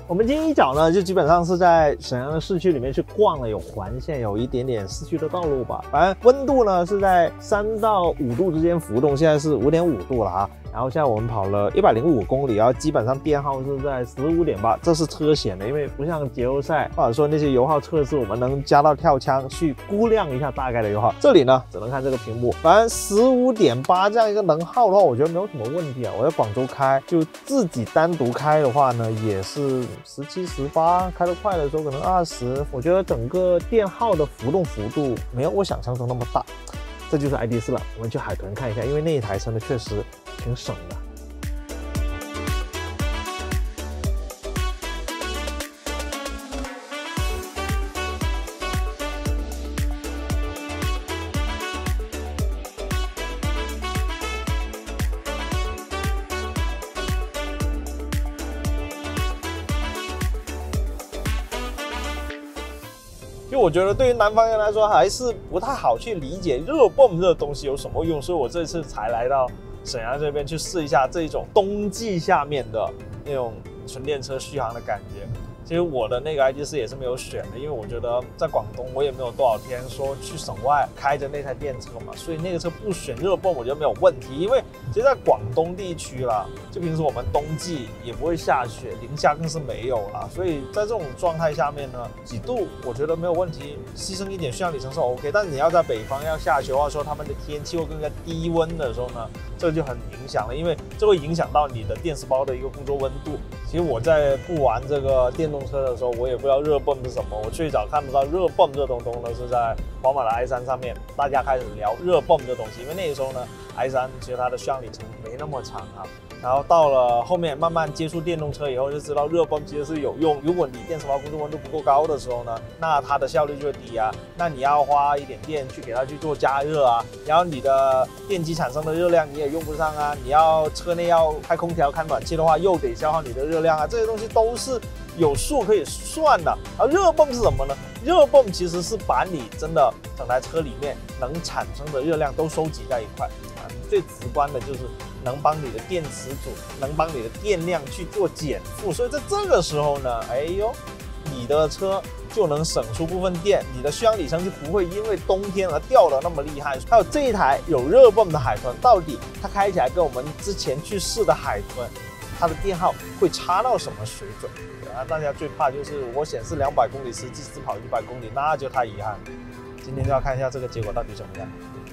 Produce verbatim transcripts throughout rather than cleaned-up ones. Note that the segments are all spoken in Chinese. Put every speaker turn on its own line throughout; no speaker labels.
我们今天一早呢，就基本上是在沈阳的市区里面去逛了，有环线，有一点点市区的道路吧。反正温度呢是在三到五度之间浮动，现在是五点五度了啊。然后现在我们跑了一百零五公里，然后基本上电耗是在十五点八，这是车险的，因为不像节油赛或者说那些油耗测试，我们能加到跳枪去估量一下大概的油耗。这里呢只能看这个屏幕，反正十五点八这样一个能耗的话，我觉得没有什么问题啊。我在广州开，就自己单独开的话呢，也是十七、十八，开得快的时候可能二十。我觉得整个电耗的浮动幅度没有我想象中那么大。这就是 I D 四了，我们去海豚看一下，因为那一台车呢确实挺省的。就我觉得对于南方人来说还是不太好去理解热泵这个东西有什么用，所以我这次才来到沈阳这边去试一下这种冬季下面的那种纯电车续航的感觉。其实我的那个 I D 四也是没有选的，因为我觉得在广东我也没有多少天说去省外开着那台电车嘛，所以那个车不选热泵我觉得没有问题。因为其实在广东地区啦，就平时我们冬季也不会下雪，零下更是没有啦，所以在这种状态下面呢，几度我觉得没有问题，牺牲一点续航里程是 OK。但是你要在北方要下雪，或者说他们的天气会更加低温的时候呢，这就很影响了，因为这会影响到你的电磁包的一个工作温度。其实我在不玩这个电动车的时候，我也不知道热泵是什么。我最早看得到热泵这东东呢，是在宝马的 i 三上面，大家开始聊热泵这东西。因为那个时候呢 ，i 三其实它的续航里程没那么长啊。然后到了后面慢慢接触电动车以后，就知道热泵其实是有用。如果你电磁包工作温度不够高的时候呢，那它的效率就会低啊。那你要花一点电去给它去做加热啊，然后你的电机产生的热量你也用不上啊。你要车内要开空调、开暖气的话，又得消耗你的热量啊。这些东西都是有数可以算的。而热泵是什么呢？热泵其实是把你真的整台车里面能产生的热量都收集在一块啊。最直观的就是能帮你的电池组，能帮你的电量去做减负，所以在这个时候呢，哎呦，你的车就能省出部分电，你的续航里程就不会因为冬天而掉的那么厉害。还有这一台有热泵的海豚，到底它开起来跟我们之前去试的海豚，它的电耗会差到什么水准？啊，大家最怕就是我显示两百公里，实际只跑一百公里，那就太遗憾了。今天就要看一下这个结果到底怎么样。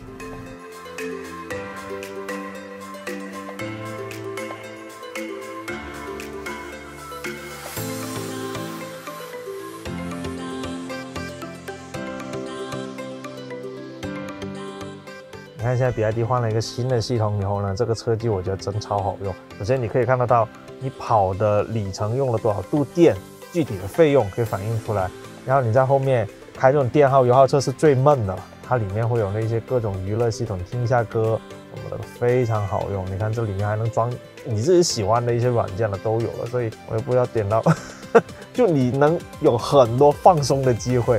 你看现在比亚迪换了一个新的系统以后呢，这个车机我觉得真超好用。首先你可以看得到你跑的里程用了多少度电，具体的费用可以反映出来。然后你在后面开这种电耗油耗车是最闷的，它里面会有那些各种娱乐系统，听一下歌什么的非常好用。你看这里面还能装你自己喜欢的一些软件的都有了，所以我也不要点到就你能有很多放松的机会。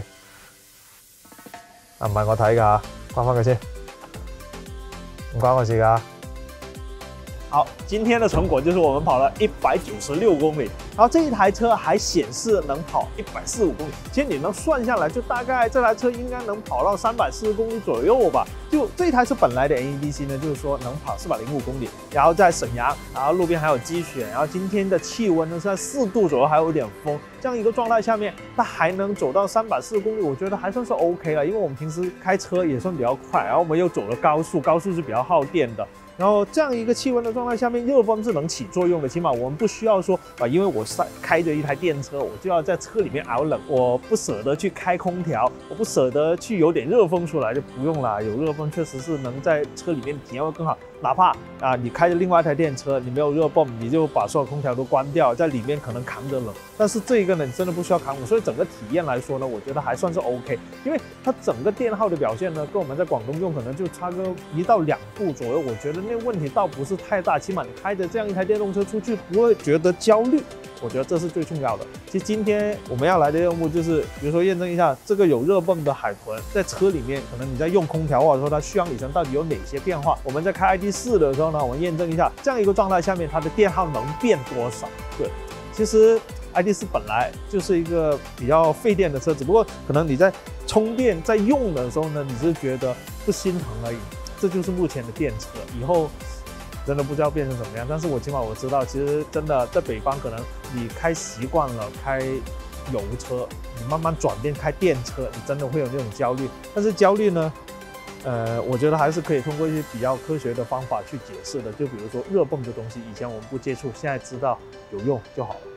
啊，唔係我睇㗎，關翻佢先。唔關我事㗎。好，今天的成果就是我们跑了一百九十六公里，然后这一台车还显示能跑一百四十五公里。其实你能算下来，就大概这台车应该能跑到三百四十公里左右吧。就这台车本来的 N E D C 呢，就是说能跑四百零五公里，然后在沈阳，然后路边还有积雪，然后今天的气温呢是在四度左右，还有点风，这样一个状态下面，它还能走到三百四十公里，我觉得还算是 OK 了。因为我们平时开车也算比较快，然后我们又走了高速，高速是比较耗电的。然后这样一个气温的状态下面，热泵是能起作用的。起码我们不需要说啊，因为我开着一台电车，我就要在车里面熬冷，我不舍得去开空调，我不舍得去有点热风出来，就不用了。有热风确实是能在车里面体验会更好。哪怕啊，你开着另外一台电车，你没有热泵，你就把所有空调都关掉，在里面可能扛着冷。但是这个呢，你真的不需要扛冷，所以整个体验来说呢，我觉得还算是 OK。因为它整个电耗的表现呢，跟我们在广东用可能就差个一到两度左右，我觉得那问题倒不是太大，起码你开着这样一台电动车出去不会觉得焦虑。我觉得这是最重要的。其实今天我们要来的任务就是，比如说验证一下这个有热泵的海豚在车里面，可能你在用空调或者说它续航里程到底有哪些变化。我们在开 I D 四的时候呢，我们验证一下这样一个状态下面它的电耗能变多少。对，其实 ，I D 四本来就是一个比较费电的车，只不过可能你在充电在用的时候呢，你是觉得不心疼而已。这就是目前的电车，以后真的不知道变成怎么样。但是我起码我知道，其实真的在北方，可能你开习惯了开油车，你慢慢转变开电车，你真的会有那种焦虑。但是焦虑呢，呃，我觉得还是可以通过一些比较科学的方法去解释的。就比如说热泵这东西，以前我们不接触，现在知道有用就好了。